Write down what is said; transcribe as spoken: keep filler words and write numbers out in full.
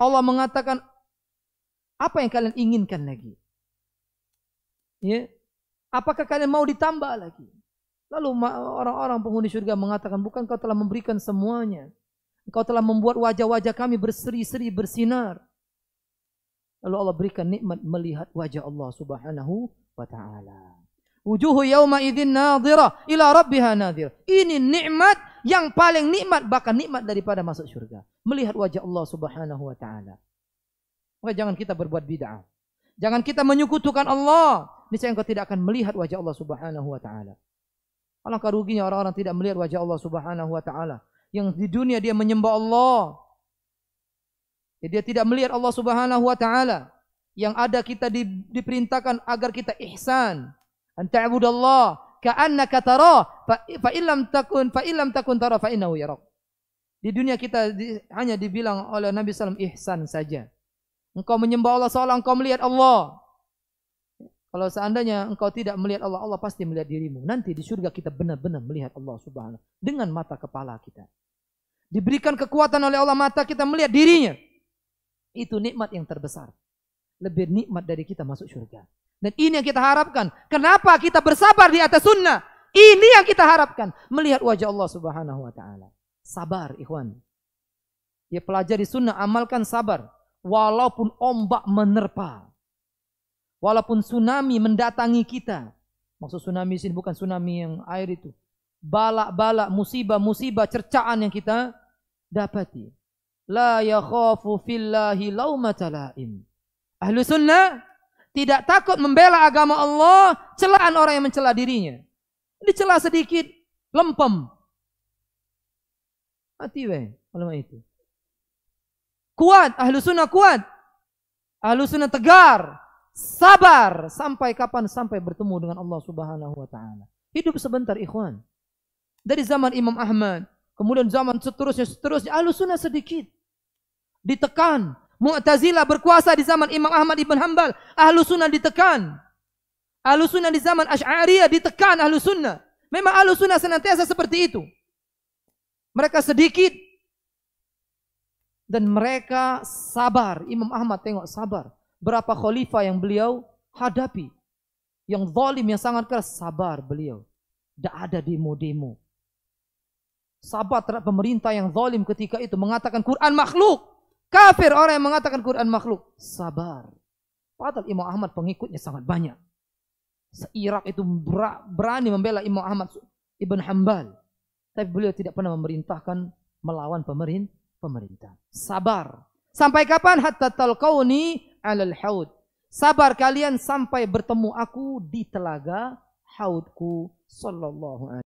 Allah mengatakan, apa yang kalian inginkan lagi? Ya, apakah kalian mau ditambah lagi? Lalu orang-orang penghuni surga mengatakan, bukan kau telah memberikan semuanya? Engkau telah membuat wajah-wajah kami berseri-seri, bersinar. Lalu Allah berikan nikmat melihat wajah Allah Subhanahu wa ta'ala. Wujuhu yawma idzin nadhirah ila rabbiha nadhirah. Ini nikmat yang paling nikmat, bahkan nikmat daripada masuk surga. Melihat wajah Allah Subhanahu wa ta'ala. Maka jangan kita berbuat bid'ah. Jangan kita menyekutukan Allah. Niscaya engkau tidak akan melihat wajah Allah Subhanahu wa ta'ala. Alangkah ruginya orang-orang tidak melihat wajah Allah Subhanahu wa ta'ala. Yang di dunia dia menyembah Allah. Dia tidak melihat Allah Subhanahu wa ta'ala. Yang ada kita di, diperintahkan agar kita ihsan. An ta'budallah ka'annaka tarah fa, fa illam takun fa illam takun tarah fa innahu yarak. Di dunia kita di, hanya dibilang oleh Nabi sallallahu alaihi wasallam ihsan saja. Engkau menyembah Allah seolah engkau melihat Allah. Kalau seandainya engkau tidak melihat Allah, Allah pasti melihat dirimu. Nanti di surga kita benar-benar melihat Allah Subhanahu dengan mata kepala kita. Diberikan kekuatan oleh Allah mata kita melihat dirinya. Itu nikmat yang terbesar. Lebih nikmat dari kita masuk surga. Dan ini yang kita harapkan. Kenapa kita bersabar di atas sunnah? Ini yang kita harapkan. Melihat wajah Allah Subhanahu wa ta'ala. Sabar, ikhwan. Ya, pelajari sunnah, amalkan sabar. Walaupun ombak menerpa. Walaupun tsunami mendatangi kita. Maksud tsunami sini bukan tsunami yang air itu. Balak-balak, musibah-musibah, cercaan yang kita dapati. La yakhafu fillahi laumata laim. Ahlu sunnah tidak takut membela agama Allah, celaan orang yang mencela dirinya. Dicela sedikit, lempem. Mati weh, ulama itu. Kuat, ahlu sunnah kuat. Ahlu sunnah tegar. Sabar sampai kapan? Sampai bertemu dengan Allah Subhanahu wa ta'ala. Hidup sebentar, ikhwan. Dari zaman Imam Ahmad, kemudian zaman seterusnya seterusnya ahlu sunnah sedikit ditekan. Mu'tazilah berkuasa di zaman Imam Ahmad ibn Hanbal, ahlu sunnah ditekan. Ahlu sunnah di zaman Asy'ariyah ditekan ahlu sunnah. Memang ahlu sunnah senantiasa seperti itu. Mereka sedikit dan mereka sabar. Imam Ahmad tengok sabar. Berapa khalifah yang beliau hadapi. Yang zalim, yang sangat keras, sabar beliau. Tidak ada demo-demo. Sabar terhadap pemerintah yang zalim ketika itu. Mengatakan Quran makhluk. Kafir orang yang mengatakan Quran makhluk. Sabar. Padahal Imam Ahmad pengikutnya sangat banyak. Se-Irak itu berani membela Imam Ahmad ibn Hanbal. Tapi beliau tidak pernah memerintahkan melawan pemerintah. Sabar. Sampai kapan? Hatta talqauni alal haud. Sabar kalian sampai bertemu aku di telaga haudku sallallahu alaihi